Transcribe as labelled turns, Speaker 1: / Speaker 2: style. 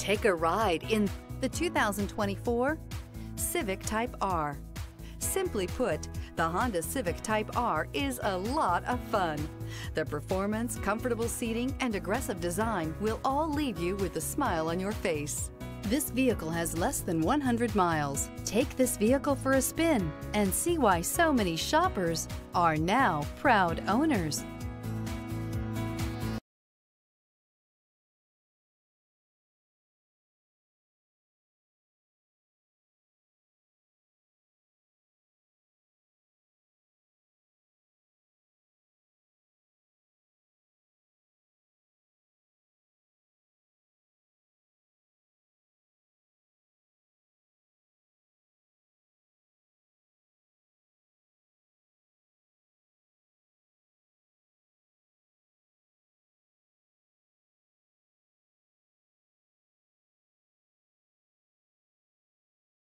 Speaker 1: Take a ride in the 2024 Civic Type R. Simply put, the Honda Civic Type R is a lot of fun. The performance, comfortable seating, and aggressive design will all leave you with a smile on your face. This vehicle has less than 100 miles. Take this vehicle for a spin and see why so many shoppers are now proud owners.